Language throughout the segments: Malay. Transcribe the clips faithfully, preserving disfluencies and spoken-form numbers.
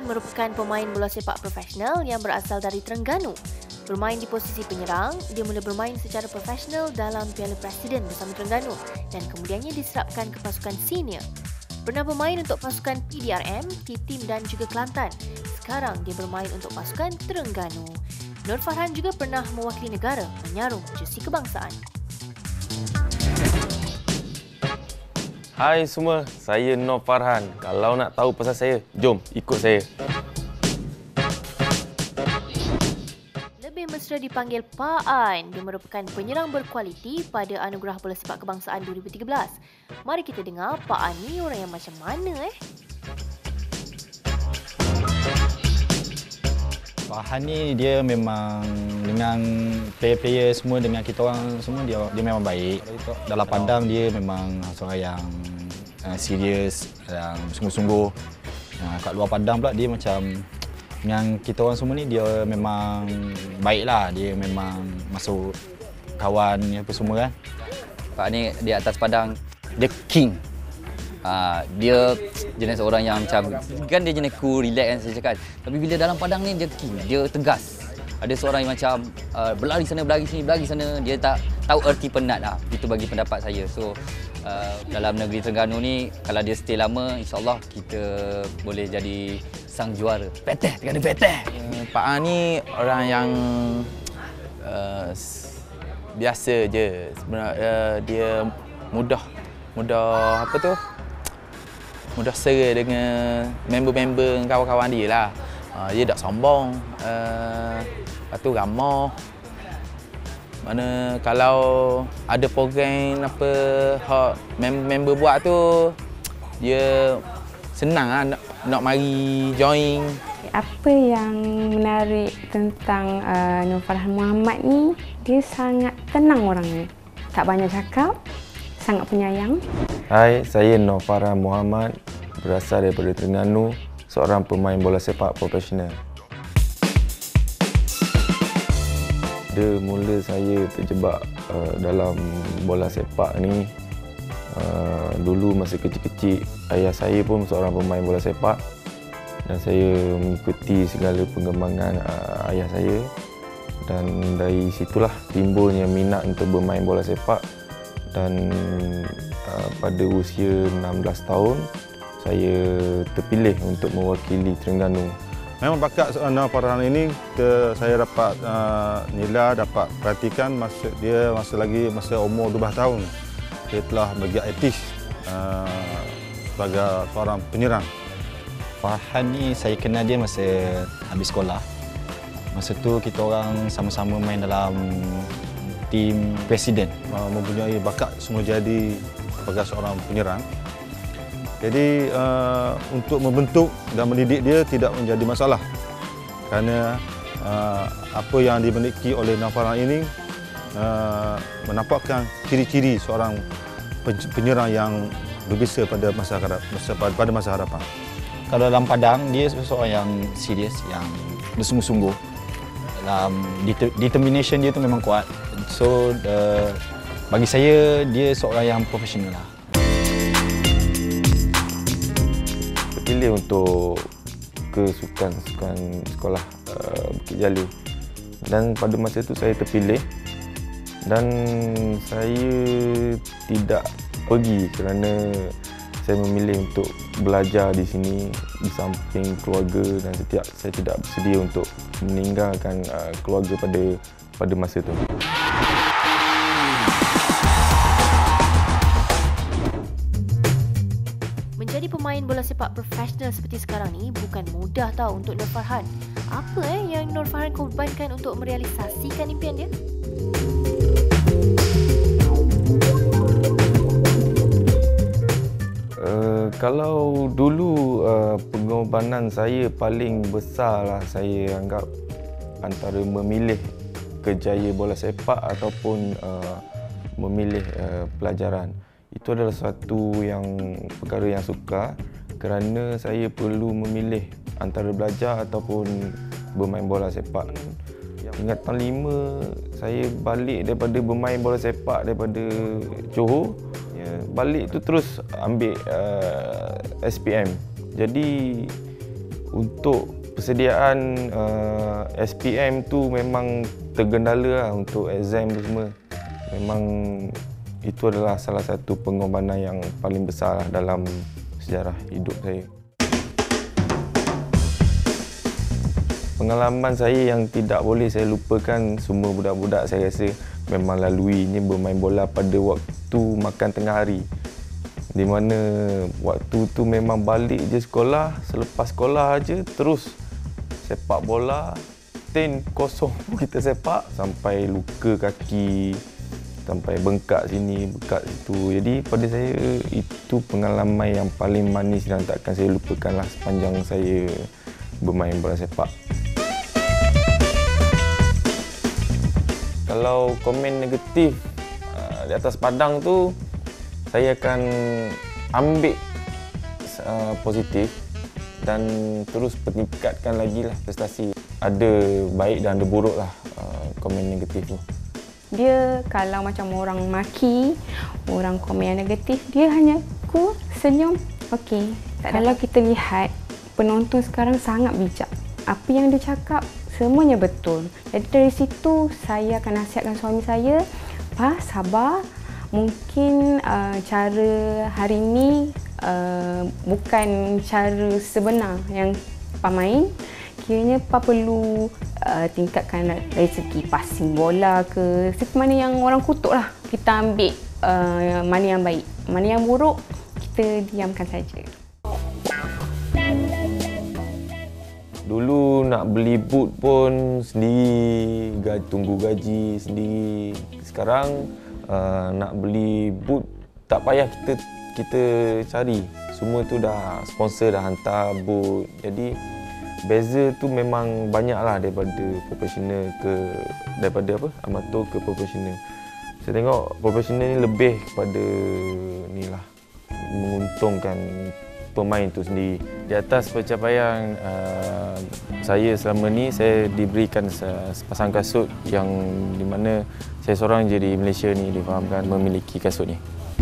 merupakan pemain bola sepak profesional yang berasal dari Terengganu. Bermain di posisi penyerang, dia mula bermain secara profesional dalam Piala Presiden bersama Terengganu dan kemudiannya diserapkan ke pasukan senior. Pernah bermain untuk pasukan P D R M, T-Team dan juga Kelantan. Sekarang dia bermain untuk pasukan Terengganu. Nur Farhan juga pernah mewakili negara menyarung jersey kebangsaan. Hai semua, saya Nur Farhan. Kalau nak tahu pasal saya, jom ikut saya. Lebih mesra dipanggil Pak An. Dia merupakan penyerang berkualiti pada Anugerah Bola Sepak Kebangsaan dua ribu tiga belas. Mari kita dengar Pak An ni orang yang macam mana eh? Pak Han ni dia memang dengan player-player semua, dengan kita orang semua dia dia memang baik. Dalam pandang dia memang seorang yang uh, serius, yang sungguh-sungguh. Uh, kat luar pandang pula dia macam yang kita orang semua ni dia memang baiklah, dia memang masuk kawan apa semua kan. Pak ni di atas padang dia king. Uh, dia jenis orang yang macam kan dia jenis cool, relax kan saya cakap. Tapi bila dalam padang ni dia king, dia tegas. Ada seorang yang macam uh, berlari sana, berlari sini, berlari sana, dia tak tahu erti penat lah. Itu bagi pendapat saya. So uh, dalam negeri Terengganu ni kalau dia stay lama, insya-Allah kita boleh jadi sang juara. Peteh, Terengganu peteh. Uh, Pak An ni orang yang uh, biasa je. Sebenarnya uh, dia mudah mudah apa tu? mudah sera dengan member-member kawan-kawan dia lah. Uh, dia tak sombong. Uh, lepas tu ramah. Mana kalau ada program apa hak member buat tu, dia senang lah nak, nak mari join. Apa yang menarik tentang uh, Nur Farhan Muhammad ni, dia sangat tenang orangnya. Tak banyak cakap, sangat penyayang. Hai, saya Nur Farhan Muhammad, berasal daripada Terengganu, seorang pemain bola sepak profesional. Dia mula saya terjebak uh, dalam bola sepak ni uh, dulu masa kecil-kecil. Ayah saya pun seorang pemain bola sepak dan saya mengikuti segala perkembangan uh, ayah saya, dan dari situlah timbulnya minat untuk bermain bola sepak. Dan uh, pada usia enam belas tahun saya terpilih untuk mewakili Terengganu. Memang bakat Nur Farhan ini kita, saya dapat uh, nilai, dapat perhatikan masa dia masa lagi masa umur dua belas tahun. Dia telah bergerak aktif uh, sebagai seorang penyerang. Farhan ni saya kenal dia masa habis sekolah. Masa tu kita orang sama-sama main dalam tim presiden. Uh, mempunyai bakat semula jadi sebagai seorang penyerang. Jadi uh, untuk membentuk dan mendidik dia tidak menjadi masalah. Kerana uh, apa yang dimiliki oleh Nur Farhan ini uh, menampakkan ciri-ciri seorang penyerang yang berbisa pada masa masa pada masa hadapan. Kalau dalam padang dia seorang yang serius, yang bersungguh-sungguh. Dalam determination dia tu memang kuat. So uh, bagi saya dia seorang yang profesional lah. Terpilih untuk ke sukan-sukan sekolah uh, Bukit Jalil, dan pada masa itu saya terpilih dan saya tidak pergi kerana saya memilih untuk belajar di sini di samping keluarga, dan setiap saya tidak bersedia untuk meninggalkan uh, keluarga pada pada masa itu. Menjadi pemain bola sepak profesional seperti sekarang ni bukan mudah tau untuk Nur Farhan. Apa eh yang Nur Farhan korbankan untuk merealisasikan impian dia? Uh, kalau dulu uh, pengorbanan saya paling besar lah, saya anggap antara memilih kerjaya bola sepak ataupun uh, memilih uh, pelajaran. Itu adalah satu yang perkara yang sukar kerana saya perlu memilih antara belajar ataupun bermain bola sepak. Tingkatan lima saya balik daripada bermain bola sepak daripada Johor, ya, balik tu terus ambil uh, S P M. Jadi Untuk persediaan uh, S P M tu memang tergendala lah untuk exam tu semua. Memang itu adalah salah satu pengorbanan yang paling besar dalam sejarah hidup saya. Pengalaman saya yang tidak boleh saya lupakan, semua budak-budak saya rasa memang laluinya bermain bola pada waktu makan tengah hari. Di mana waktu tu memang balik je sekolah, selepas sekolah aja terus sepak bola, ten kosong kita sepak sampai luka kaki, sampai bengkak sini, bengkak situ. Jadi pada saya itu pengalaman yang paling manis dan takkan saya lupakan lah sepanjang saya bermain bola sepak. Kalau komen negatif uh, di atas padang tu, saya akan ambil uh, positif dan terus peningkatkan lagi lah prestasi. Ada baik dan ada buruk lah uh, komen negatif tu. Dia kalau macam orang maki, orang komen yang negatif, dia hanya cool, senyum, okey. Kalau kita lihat, penonton sekarang sangat bijak. Apa yang dia cakap, semuanya betul. Jadi dari situ saya akan nasihatkan suami saya, "Pa, sabar. Mungkin uh, cara hari ini uh, bukan cara sebenar yang Pa main. Kiranya Pa perlu uh, tingkatkan dari segi passing bola ke, seperti mana yang orang kutuk lah. Kita ambil uh, mana yang baik, mana yang buruk, kita diamkan saja." Dulu nak beli boot pun sendiri, gaji, tunggu gaji sendiri. Sekarang uh, nak beli boot tak payah kita kita cari. Semua tu dah sponsor dah hantar boot. Jadi beza tu memang banyaklah daripada profesional ke daripada apa? Amatur ke profesional. Saya tengok profesional ni lebih kepada ni lah, menguntungkan pemain tu sendiri. Di atas pencapaian uh, saya selama ni, saya diberikan sepasang kasut yang di mana saya seorang je di Malaysia ni difahamkan memiliki kasut ni.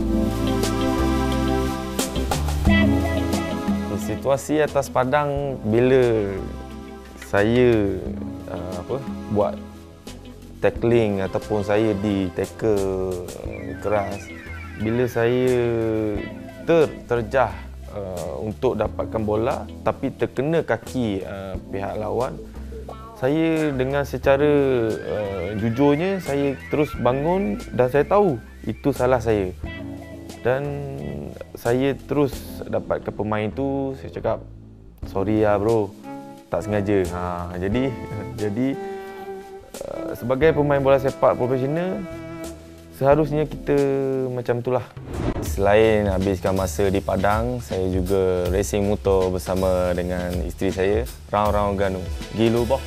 Situasi atas padang bila saya uh, apa buat tackling ataupun saya di tackle uh, keras, bila saya ter terjah Uh, untuk dapatkan bola tapi terkena kaki uh, pihak lawan, saya dengan secara uh, jujurnya saya terus bangun dan saya tahu itu salah saya, dan saya terus dapatkan pemain tu. Saya cakap, "Sorry ya bro, tak sengaja." Ha, jadi jadi uh, sebagai pemain bola sepak profesional seharusnya kita macam itulah. Selain habiskan masa di padang, saya juga racing motor bersama dengan isteri saya, round-round Ganu. Gila boh.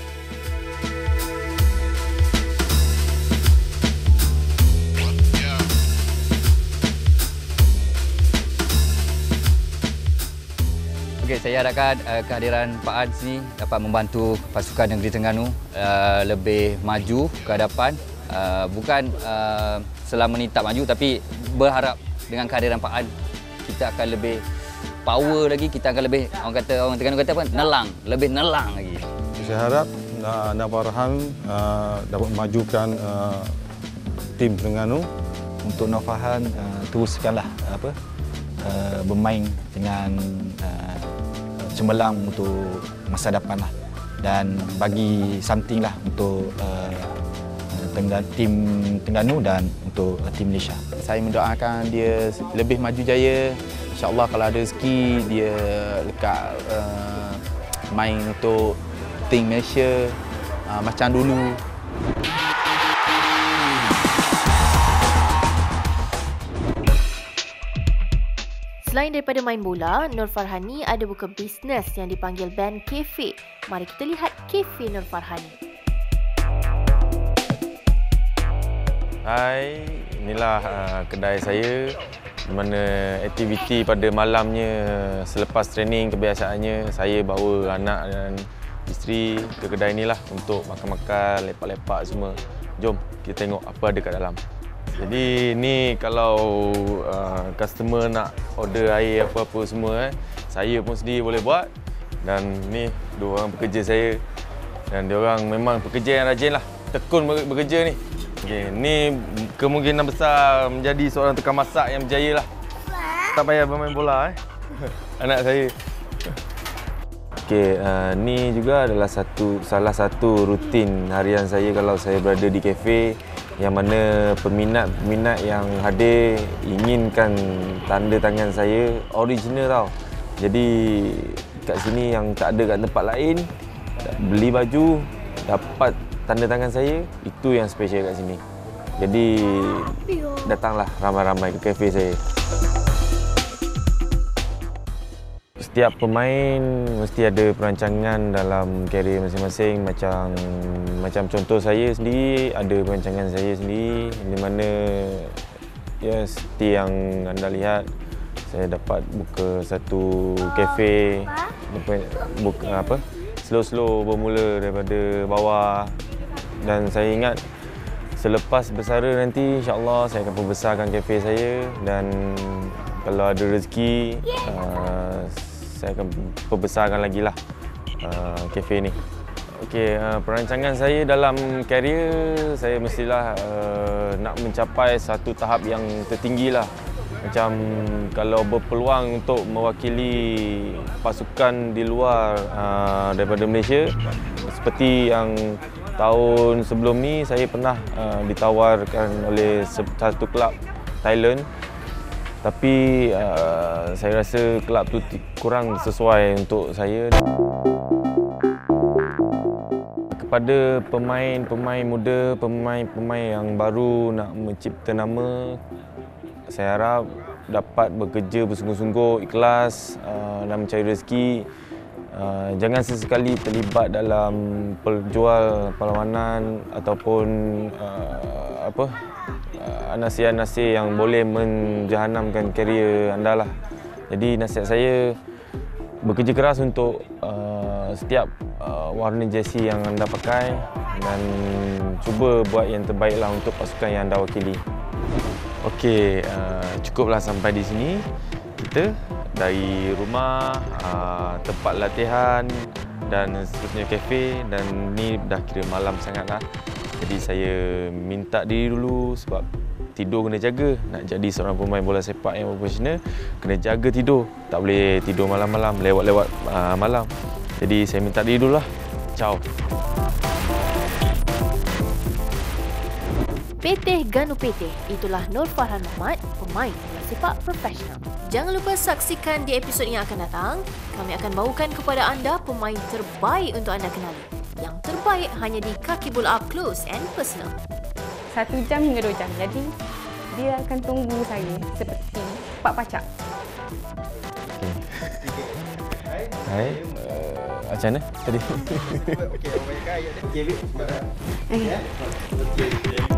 Okey, saya harapkan uh, kehadiran Pak An sini dapat membantu pasukan negeri Terengganu uh, lebih maju ke hadapan. Uh, bukan uh, selama ni tak maju, tapi berharap dengan kehadiran Pak An, kita akan lebih power lagi, kita akan lebih, orang kata, orang Terengganu kata apa, nelang, lebih nelang lagi. Saya harap uh, Anak Farhan uh, dapat memajukan uh, tim Terengganu. Untuk Nur Farhan, uh, teruskanlah apa uh, bermain dengan uh, cemerlang untuk masa depan lah, dan bagi something lah untuk uh, Tengah, tim Terengganu dan untuk tim Malaysia. Saya mendoakan dia lebih maju jaya. InsyaAllah kalau ada rezeki dia dekat uh, main untuk tim Malaysia uh, macam dulu. Selain daripada main bola, Nur Farhan ni ada buka bisnes yang dipanggil Band Cafe. Mari kita lihat Cafe Nur Farhan. Hai, inilah uh, kedai saya, di mana aktiviti pada malamnya selepas training kebiasaannya saya bawa anak dan isteri ke kedai inilah untuk makan-makan, lepak-lepak semua. Jom kita tengok apa ada kat dalam. Jadi ni kalau uh, customer nak order air apa-apa semua, eh, saya pun sendiri boleh buat. Dan ni dua orang pekerja saya. Dan dia orang memang pekerja yang rajin lah. Tekun bekerja ni. Okay, ni kemungkinan besar menjadi seorang tukang masak yang berjaya lah. Tak payah bermain bola eh. Anak saya. Okey, uh, ni juga adalah satu salah satu rutin harian saya kalau saya berada di kafe, yang mana peminat-peminat yang hadir inginkan tanda tangan saya original tau. Jadi kat sini yang tak ada kat tempat lain, beli baju dapat tanda tangan saya, itu yang special kat sini. Jadi datanglah ramai-ramai ke kafe saya. Setiap pemain mesti ada perancangan dalam karier masing-masing. Macam macam contoh saya sendiri, ada perancangan saya sendiri di mana ya seperti yang anda lihat, saya dapat buka satu kafe, buka apa? Slow-slow bermula daripada bawah, dan saya ingat selepas bersara nanti insya-Allah saya akan perbesarkan kafe saya, dan kalau ada rezeki uh, saya akan perbesarkan lagi lah uh, kafe ni. Okey, uh, perancangan saya dalam karier saya mestilah uh, nak mencapai satu tahap yang tertinggi lah. Macam kalau berpeluang untuk mewakili pasukan di luar uh, daripada Malaysia, seperti yang tahun sebelum ni saya pernah uh, ditawarkan oleh satu kelab Thailand. Tapi uh, saya rasa kelab tu kurang sesuai untuk saya. Kepada pemain-pemain muda, pemain-pemain yang baru nak mencipta nama, saya harap dapat bekerja bersungguh-sungguh, ikhlas uh, dan mencari rezeki. Uh, jangan sesekali terlibat dalam perjual perlawanan ataupun uh, apa uh, nasihat-nasihat yang boleh menjahanamkan karier anda lah. Jadi nasihat saya, bekerja keras untuk uh, setiap uh, warna jersey yang anda pakai, dan cuba buat yang terbaik lah untuk pasukan yang anda wakili. Okey, uh, cukuplah sampai di sini. Kita dari rumah, uh, tempat latihan dan seterusnya kafe, dan ni dah kira malam sangatlah. Jadi saya minta diri dulu sebab tidur kena jaga. Nak jadi seorang pemain bola sepak yang profesional, kena jaga tidur. Tak boleh tidur malam-malam, lewat-lewat uh, malam. Jadi saya minta diri dulu lah. Ciao. P T Ganu P T, itulah Nur Farhan Ahmad, pemain bola sepak profesional. Jangan lupa saksikan di episod yang akan datang. Kami akan bawakan kepada anda pemain terbaik untuk anda kenali. Yang terbaik hanya di Kaki Bola Up Close and Personal. Satu jam hingga dua jam. Jadi, dia akan tunggu saya seperti pak pacak. Okay. Hai. Uh, macam mana tadi? Okey, okey, ayat dia. Okey, okey.